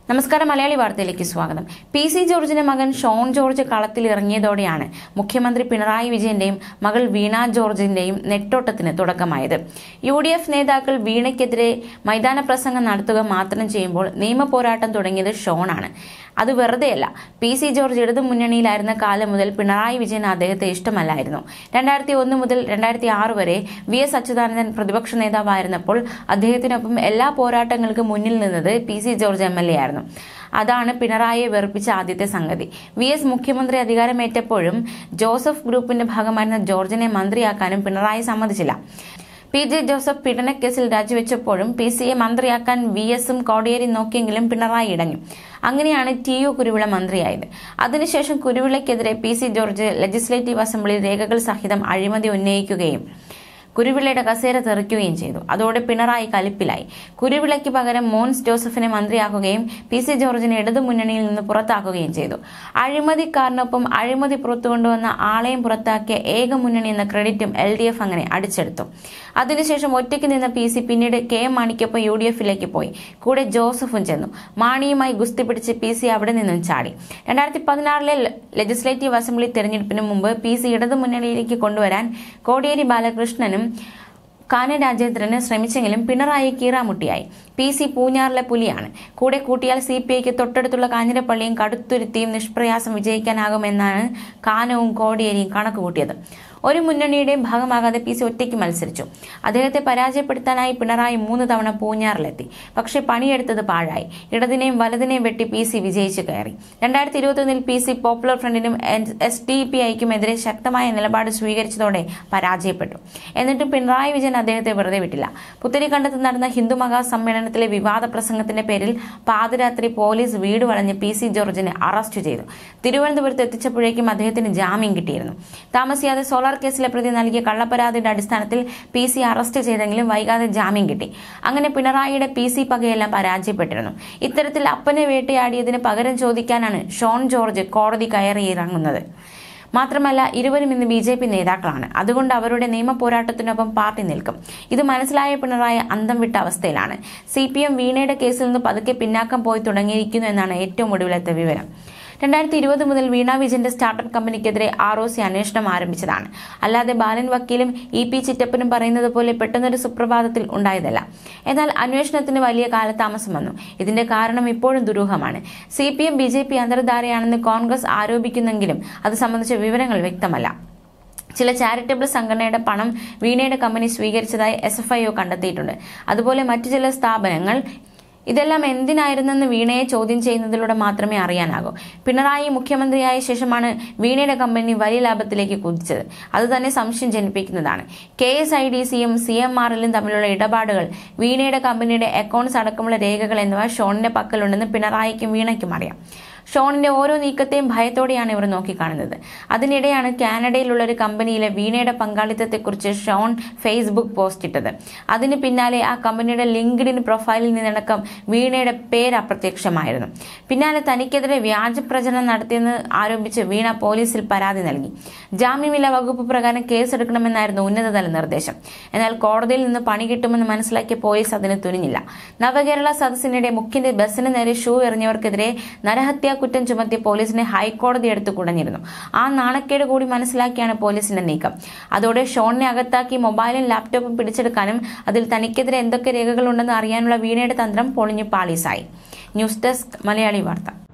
നമസ്കാരം. മലയാളി വാർത്തയിലേക്ക് സ്വാഗതം. പി.സി. ജോർജിന്റെ മകൻ ഷോൺ ജോർജ് കളത്തിലിറങ്ങിയതോടെയാണ് മുഖ്യമന്ത്രി പിണറായി വിജയന്റെയും മകൾ വീണ ജോർജിന്റെയും നെട്ടോട്ടത്തിന് തുടക്കമായത്. യു.ഡി.എഫ് നേതാക്കൾ വീണയ്ക്കെതിരെ മൈതാന പ്രസംഗം നടത്തുക മാത്രം ചെയ്യുമ്പോൾ നിയമപോരാട്ടം തുടങ്ങിയത് ഷോണാണ്. അത് വെറുതെയല്ല. പി.സി. ജോർജ് ഇടതു മുന്നണിയിലായിരുന്ന കാലം മുതൽ പിണറായി വിജയന് അദ്ദേഹത്തെ ഇഷ്ടമല്ലായിരുന്നു. 2001 മുതൽ 2006 വരെ വി.എസ്. അച്യുതാനന്ദൻ പ്രതിപക്ഷ നേതാവായിരുന്നപ്പോൾ അദ്ദേഹത്തിനൊപ്പം എല്ലാ പോരാട്ടങ്ങൾക്കും മുന്നിൽ നിന്നത് പി.സി. ജോർജ് എം.എൽ.എ ആയിരുന്നു. അതാണ് പിണറായിയെ വെറുപ്പിച്ച ആദ്യത്തെ സംഗതി. വി.എസ്. മുഖ്യമന്ത്രി അധികാരമേറ്റപ്പോഴും ജോസഫ് ഗ്രൂപ്പിന്റെ ഭാഗമായിരുന്ന ജോർജിനെ മന്ത്രിയാക്കാനും പിണറായി സമ്മതിച്ചില്ല. പി.ജെ. ജോസഫ് പീഡനക്കേസിൽ രാജിവെച്ചപ്പോഴും പി.സിയെ മന്ത്രിയാക്കാൻ വി.എസും കോടിയേരി നോക്കിയെങ്കിലും പിണറായി ഇടഞ്ഞു. അങ്ങനെയാണ് ടി.യു. കുരുവിള മന്ത്രിയായത്. അതിനുശേഷം കുരുവിളയ്ക്കെതിരെ പി.സി. ജോർജ് ലെജിസ്ലേറ്റീവ് അസംബ്ലിയിൽ രേഖകൾ സഹിതം അഴിമതി ഉന്നയിക്കുകയും കുരുവിളയുടെ കസേര തെറിക്കുകയും ചെയ്തു. അതോടെ പിണറായി കലിപ്പിലായി. കുരുവിളയ്ക്ക് പകരം മോൻസ് ജോസഫിനെ മന്ത്രിയാക്കുകയും പി.സി. ജോർജിനെ ഇടതു മുന്നണിയിൽ നിന്ന് പുറത്താക്കുകയും ചെയ്തു. അഴിമതിക്കാരനൊപ്പം അഴിമതി പുറത്തുകൊണ്ടുവന്ന ആളെയും പുറത്താക്കിയ ഏക മുന്നണി എന്ന ക്രെഡിറ്റും LDF അങ്ങനെ അടിച്ചെടുത്തു. അതിനുശേഷം ഒറ്റയ്ക്ക് നിന്ന പി.സി. പിന്നീട് കെ.എം. മാണിക്കൊപ്പം UDF-ലേക്ക് പോയി. കൂടെ ജോസഫും ചെന്നു. മാണിയുമായി ഗുസ്തി പിടിച്ച് പി.സി. അവിടെ നിന്നും ചാടി. 2016 ലെജിസ്ലേറ്റീവ് അസംബ്ലി തെരഞ്ഞെടുപ്പിന് മുമ്പ് പി.സി. ഇടതു മുന്നണിയിലേക്ക് കൊണ്ടുവരാൻ കോടിയേരി ബാലകൃഷ്ണനും കാനം രാജേന്ദ്രന് ശ്രമിച്ചെങ്കിലും പിണറായി കീറാമുട്ടിയായി. പി.സി. പൂഞ്ഞാറിലെ പുലിയാണ്. കൂടെ കൂട്ടിയാൽ CPIക്ക് തൊട്ടടുത്തുള്ള കാഞ്ഞിരപ്പള്ളിയും കടുത്തുരുത്തിയും നിഷ്പ്രയാസം വിജയിക്കാനാകുമെന്നാണ് കാനവും കോടിയേരിയും കണക്കുകൂട്ടിയത്. ഒരു മുന്നണിയുടെയും ഭാഗമാകാതെ പി.സി. ഒറ്റയ്ക്ക് മത്സരിച്ചു. അദ്ദേഹത്തെ പരാജയപ്പെടുത്താനായി പിണറായി 3 തവണ പൂഞ്ഞാറിലെത്തി. പക്ഷേ പണിയെടുത്തത് പാഴായി. ഇടതിനെയും വലതിനെയും വെട്ടി പി.സി. വിജയിച്ചു കയറി. 2021 പി.സി. പോപ്പുലർ ഫ്രണ്ടിനും SDPIക്കും എതിരെ ശക്തമായ നിലപാട് സ്വീകരിച്ചതോടെ പരാജയപ്പെട്ടു. എന്നിട്ടും പിണറായി വിജയൻ അദ്ദേഹത്തെ വെറുതെ വിട്ടില്ല. പുത്തരിക്കണ്ടത്ത് നടന്ന ഹിന്ദു മഹാസമ്മേളനത്തിലെ വിവാദ പ്രസംഗത്തിന്റെ പേരിൽ പാതിരാത്രി പോലീസ് വീട് വളഞ്ഞ് പി.സി. ജോർജിനെ അറസ്റ്റ് ചെയ്തു. തിരുവനന്തപുരത്ത് എത്തിച്ചപ്പോഴേക്കും അദ്ദേഹത്തിന് ജാമ്യം കിട്ടിയിരുന്നു. താമസിയാതെ സോളാർ കേസിലെ പ്രതി നൽകിയ കള്ളപ്പരാതിയുടെ അടിസ്ഥാനത്തിൽ പി.സി. അറസ്റ്റ് ചെയ്തെങ്കിലും വൈകാതെ ജാമ്യം കിട്ടി. അങ്ങനെ പിണറായിയുടെ പി.സി. പകയെല്ലാം പരാജയപ്പെട്ടിരുന്നു. ഇത്തരത്തിൽ അപ്പനെ വേട്ടയാടിയതിന് പകരം ചോദിക്കാനാണ് ഷോൺ ജോർജ് കോടതി കയറിയിറങ്ങുന്നത്. മാത്രമല്ല, ഇരുവരും ഇന്ന് BJP നേതാക്കളാണ്. അതുകൊണ്ട് അവരുടെ നിയമ പോരാട്ടത്തിനൊപ്പം പാർട്ടി നിൽക്കും. ഇത് മനസ്സിലായ പിണറായി അന്തം വിട്ട അവസ്ഥയിലാണ്. CPM വീണയുടെ കേസിൽ നിന്ന് പതുക്കെ പിന്നാക്കം പോയി തുടങ്ങിയിരിക്കുന്നു എന്നാണ് ഏറ്റവും ഒടുവിലത്തെ വിവരം. 2020 മുതൽ വീണ വിജയന്റെ സ്റ്റാർട്ടപ്പ് കമ്പനിക്കെതിരെ ROC അന്വേഷണം ആരംഭിച്ചതാണ്. അല്ലാതെ ബാലൻ വക്കീലും EP ചിറ്റപ്പനും പറയുന്നത് പോലെ പെട്ടെന്നൊരു സുപ്രഭാതത്തിൽ ഉണ്ടായതല്ല. എന്നാൽ അന്വേഷണത്തിന് വലിയ കാലതാമസം വന്നു. ഇതിന്റെ കാരണം ഇപ്പോഴും ദുരൂഹമാണ്. CPM BJP അന്തർധാരയാണെന്ന് കോൺഗ്രസ് ആരോപിക്കുന്നെങ്കിലും അത് സംബന്ധിച്ച വിവരങ്ങൾ വ്യക്തമല്ല. ചില ചാരിറ്റബിൾ സംഘടനയുടെ പണം വീണയുടെ കമ്പനി സ്വീകരിച്ചതായി SFIO കണ്ടെത്തിയിട്ടുണ്ട്. അതുപോലെ മറ്റു ചില സ്ഥാപനങ്ങൾ. ഇതെല്ലാം എന്തിനായിരുന്നെന്ന് വീണയെ ചോദ്യം ചെയ്യുന്നതിലൂടെ മാത്രമേ അറിയാനാകൂ. പിണറായി മുഖ്യമന്ത്രിയായ ശേഷമാണ് വീണയുടെ കമ്പനി വലിയ ലാഭത്തിലേക്ക് കുതിച്ചത്. അത് തന്നെ സംശയം ജനിപ്പിക്കുന്നതാണ്. KSIDCയും CMRLും തമ്മിലുള്ള ഇടപാടുകൾ, വീണയുടെ കമ്പനിയുടെ അക്കൗണ്ട്സ് അടക്കമുള്ള രേഖകൾ എന്നിവ ഷോണിന്റെ പക്കലുണ്ടെന്ന് പിണറായിക്കും വീണയ്ക്കും അറിയാം. ഷോണിന്റെ ഓരോ നീക്കത്തെയും ഭയത്തോടെയാണ് ഇവർ നോക്കിക്കാണുന്നത്. അതിനിടെയാണ് കാനഡയിലുള്ള ഒരു കമ്പനിയിലെ വീണയുടെ പങ്കാളിത്തത്തെക്കുറിച്ച് ഷോൺ ഫേസ്ബുക്ക് പോസ്റ്റ് ഇട്ടത്. അതിന് പിന്നാലെ ആ കമ്പനിയുടെ ലിങ്ക്ഡിൻ പ്രൊഫൈലിൽ നിന്നടക്കം വീണയുടെ പേര് അപ്രത്യക്ഷമായിരുന്നു. പിന്നാലെ തനിക്കെതിരെ വ്യാജ പ്രചരണം നടത്തിയെന്ന് ആരോപിച്ച് വീണ പോലീസിൽ പരാതി നൽകി. ജാമ്യമില്ലാ വകുപ്പ് പ്രകാരം കേസെടുക്കണമെന്നായിരുന്നു ഉന്നതതല നിർദ്ദേശം. എന്നാൽ കോടതിയിൽ നിന്ന് പണി കിട്ടുമെന്ന് മനസ്സിലാക്കിയ പോലീസ് അതിന് തുനിഞ്ഞില്ല. നവകേരള സദസ്സിനിടെ മുഖ്യന്റെ ബസിന് നേരെ ഷൂ എറിഞ്ഞവർക്കെതിരെ നരഹത്യാ കുറ്റം ചുമത്തി പോലീസിനെ ഹൈക്കോടതി എടുത്തു കുടഞ്ഞിരുന്നു. ആ നാണക്കേട് കൂടി മനസ്സിലാക്കിയാണ് പോലീസിന്റെ നീക്കം. അതോടെ ഷോണിനെ അകത്താക്കി മൊബൈലും ലാപ്ടോപ്പും പിടിച്ചെടുക്കാനും അതിൽ തനിക്കെതിരെ എന്തൊക്കെ രേഖകളുണ്ടെന്ന് അറിയാനുള്ള വീണയുടെ തന്ത്രം പൊളിഞ്ഞു പാളീസായി. ന്യൂസ് ഡെസ്ക് മലയാളി വാർത്ത.